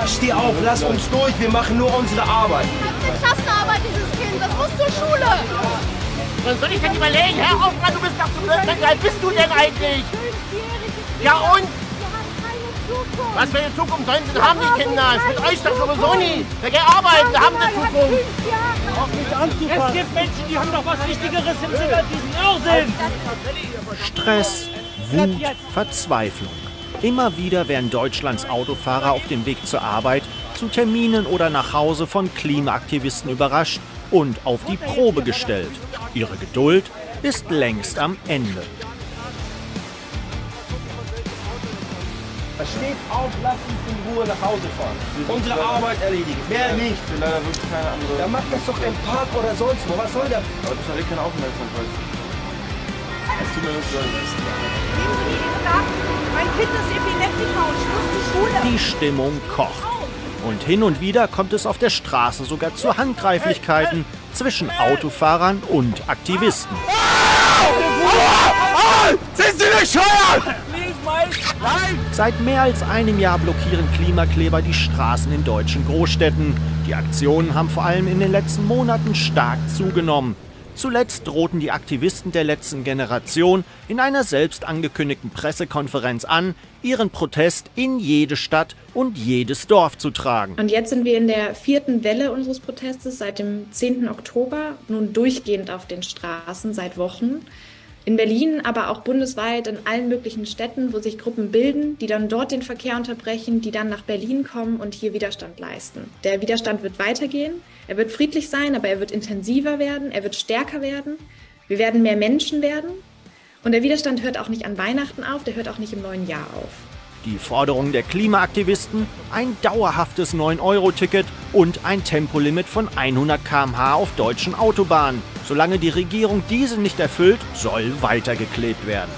Ja, steh auf, lass uns durch, wir machen nur unsere Arbeit. Das ist eine Klassenarbeit, dieses Kind, das muss zur Schule. Was soll ich denn überlegen? Hör auf, Mann, du bist doch zu blöd. Wie alt bist du denn eigentlich? Ja und? Was für eine Zukunft sollen sie denn haben, die Kinder? Ich mit euch doch sowieso nie. Wir gehen arbeiten, wir haben eine Zukunft. Es gibt Menschen, die haben doch was Wichtigeres im Sinn als diesen Irrsinn. Stress, Wut, Verzweiflung. Immer wieder werden Deutschlands Autofahrer auf dem Weg zur Arbeit, zu Terminen oder nach Hause von Klimaaktivisten überrascht und auf die Probe gestellt. Ihre Geduld ist längst am Ende. Steht auf, lasst uns in Ruhe nach Hause fahren. Unsere Arbeit erledigen, mehr nicht. Leider wirklich keine andere. Dann macht das doch im Park oder sonst wo. Was soll das? Aber das hat eh keine Aufmerksamkeit. Es tut mir wirklich leid. Nehmen Sie die eben nach. Mein Kind ist Epileptiker und ich muss zur Schule. Die Stimmung kocht. Und hin und wieder kommt es auf der Straße sogar zu Handgreiflichkeiten zwischen Autofahrern und Aktivisten. Sind Sie bescheuert? Seit mehr als einem Jahr blockieren Klimakleber die Straßen in deutschen Großstädten. Die Aktionen haben vor allem in den letzten Monaten stark zugenommen. Zuletzt drohten die Aktivisten der letzten Generation in einer selbst angekündigten Pressekonferenz an, ihren Protest in jede Stadt und jedes Dorf zu tragen. Und jetzt sind wir in der 4. Welle unseres Protestes seit dem 10. Oktober, nun durchgehend auf den Straßen seit Wochen. In Berlin, aber auch bundesweit in allen möglichen Städten, wo sich Gruppen bilden, die dann dort den Verkehr unterbrechen, die dann nach Berlin kommen und hier Widerstand leisten. Der Widerstand wird weitergehen, er wird friedlich sein, aber er wird intensiver werden, er wird stärker werden, wir werden mehr Menschen werden und der Widerstand hört auch nicht an Weihnachten auf, der hört auch nicht im neuen Jahr auf. Die Forderung der Klimaaktivisten, ein dauerhaftes 9-Euro-Ticket und ein Tempolimit von 100 km/h auf deutschen Autobahnen. Solange die Regierung diese nicht erfüllt, soll weitergeklebt werden.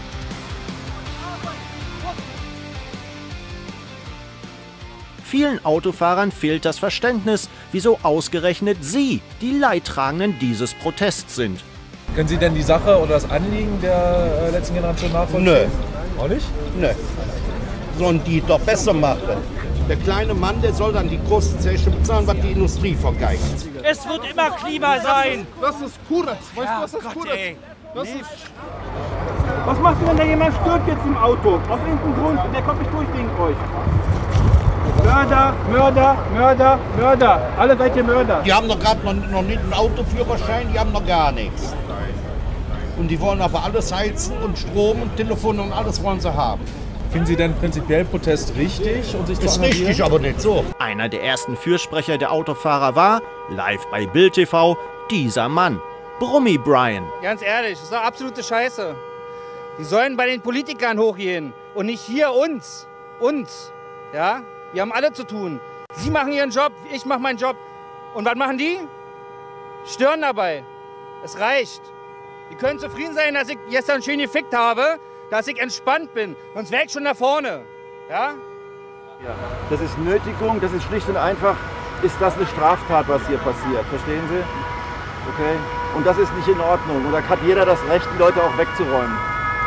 Vielen Autofahrern fehlt das Verständnis, wieso ausgerechnet sie die Leidtragenden dieses Protests sind. Können Sie denn die Sache oder das Anliegen der letzten Generation nachvollziehen? Nö. Auch nicht? Nö. Sollen die doch besser machen. Der kleine Mann, der soll dann die großen Zeche bezahlen, was die Industrie vergeigt. Es wird immer Klima sein. Das ist Kuretz. Weißt du, was das Gott, Kuretz? ey. Das ist... Was macht ihr, wenn da jemand stirbt jetzt im Auto? Aus irgendeinem Grund und der kommt nicht durch wegen euch. Mörder, Mörder, Mörder, Mörder. Alle seid ihr Mörder. Die haben doch gerade noch nicht einen Autoführerschein, die haben noch gar nichts. Und die wollen aber alles heizen und Strom und Telefon und alles wollen sie haben. Finden Sie denn prinzipiell Protest richtig? Und sich Ist richtig, aber nicht so. Einer der ersten Fürsprecher der Autofahrer war, live bei Bild TV, dieser Mann, Brummi Brian. Ganz ehrlich, das ist doch absolute Scheiße. Die sollen bei den Politikern hochgehen und nicht hier uns. Uns. Ja? Wir haben alle zu tun. Sie machen ihren Job, ich mache meinen Job. Und was machen die? Stören dabei. Es reicht. Die können zufrieden sein, dass ich gestern schön gefickt habe, dass ich entspannt bin. Sonst wäre ich schon da vorne. Ja? Ja, das ist Nötigung, das ist schlicht und einfach, ist das eine Straftat, was hier passiert. Verstehen Sie? Okay? Und das ist nicht in Ordnung. Und da hat jeder das Recht, die Leute auch wegzuräumen.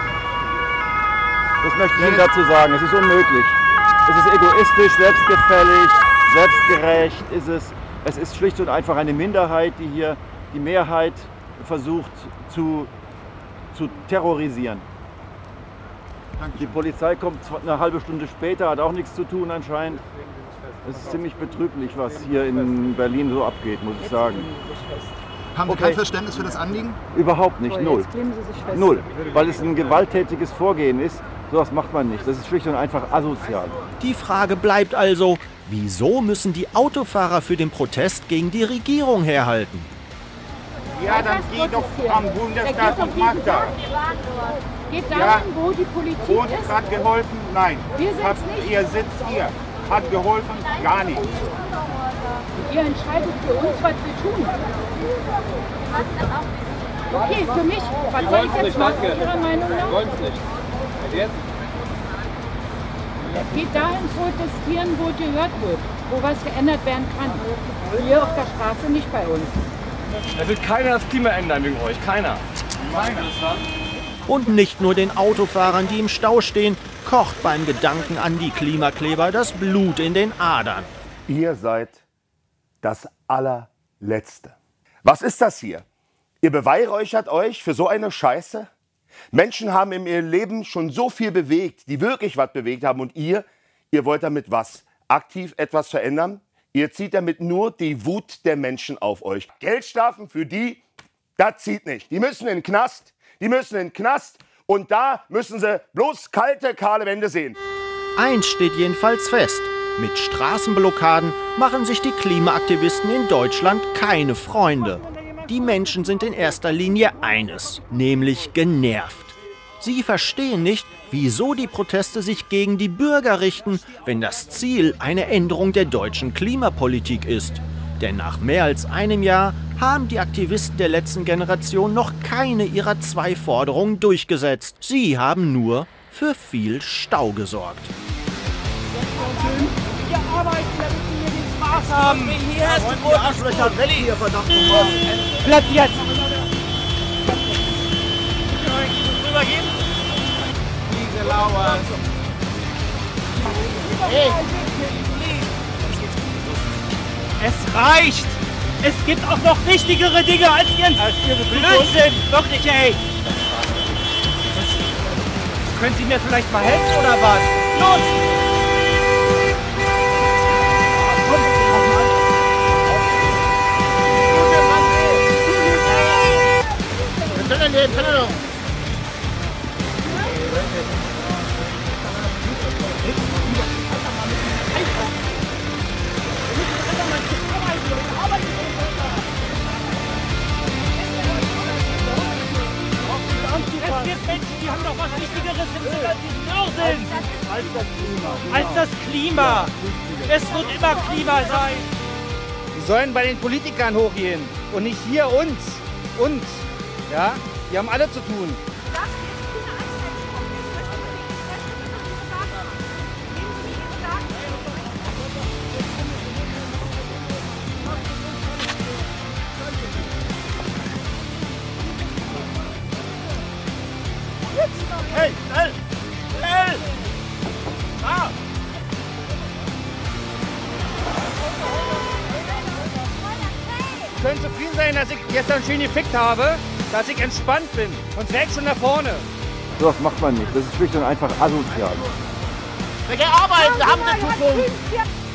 Das möchte ich Ihnen dazu sagen. Es ist unmöglich. Es ist egoistisch, selbstgefällig, selbstgerecht ist es. Es ist schlicht und einfach eine Minderheit, die hier die Mehrheit versucht zu terrorisieren. Die Polizei kommt eine halbe Stunde später, hat auch nichts zu tun anscheinend. Es ist ziemlich betrüblich, was hier in Berlin so abgeht, muss ich sagen. Haben Sie kein Verständnis für das Anliegen? Überhaupt nicht, null. Null, weil es ein gewalttätiges Vorgehen ist. Sowas macht man nicht. Das ist schlicht und einfach asozial. Die Frage bleibt also, wieso müssen die Autofahrer für den Protest gegen die Regierung herhalten? Ja, dann geh doch am Bundestag und mach das. Geht dahin, wo die Politik Und ist. hat geholfen? Nein. Wir sind's nicht. Ihr sitzt hier. Hat geholfen? Gar nichts. Ihr entscheidet für uns, was wir tun. Okay, für mich. Was soll ich jetzt machen, Ihrer Meinung nach? Wollen es nicht. Jetzt? Geht dahin protestieren, wo gehört wird, wo was geändert werden kann. Hier auf der Straße, nicht bei uns. Da wird keiner das Klima ändern wegen euch. Keiner. Und nicht nur den Autofahrern, die im Stau stehen, kocht beim Gedanken an die Klimakleber das Blut in den Adern. Ihr seid das Allerletzte. Was ist das hier? Ihr beweihräuchert euch für so eine Scheiße? Menschen haben in ihrem Leben schon so viel bewegt, die wirklich was bewegt haben. Und ihr wollt damit was? Aktiv etwas verändern? Ihr zieht damit nur die Wut der Menschen auf euch. Geldstrafen für die, das zieht nicht. Die müssen in den Knast. Die müssen in den Knast. Und da müssen sie bloß kalte, kahle Wände sehen. Eins steht jedenfalls fest. Mit Straßenblockaden machen sich die Klimaaktivisten in Deutschland keine Freunde. Die Menschen sind in erster Linie eines, nämlich genervt. Sie verstehen nicht, wieso die Proteste sich gegen die Bürger richten, wenn das Ziel eine Änderung der deutschen Klimapolitik ist. Denn nach mehr als einem Jahr haben die Aktivisten der letzten Generation noch keine ihrer 2 Forderungen durchgesetzt. Sie haben nur für viel Stau gesorgt. Wir arbeiten, damit wir hier den Spaß haben. Hier hast du die Arschlöcher weg hier, verdammt nochmal. Platz jetzt! Rübergeben? Diese Lauer. Hey! Es reicht! Es gibt auch noch wichtigere Dinge als Ihren Blödsinn! Wirklich, ey! Können Sie mir vielleicht mal helfen oder was? Los! Es gibt Menschen, die haben doch was Wichtigeres im Sinn als diesen Irrsinn. Als das Klima. Es wird immer Klima sein. Die sollen bei den Politikern hochgehen und nicht hier uns. Uns. Ja? Die haben alle zu tun. Hey, schnell! Schnell! Ah! Sie können zufrieden sein, dass ich gestern schön gefickt habe, dass ich entspannt bin. Und wäre ich schon da vorne. So was macht man nicht. Das ist schlicht und einfach asozial. Welche Arbeiten haben Sie Zukunft?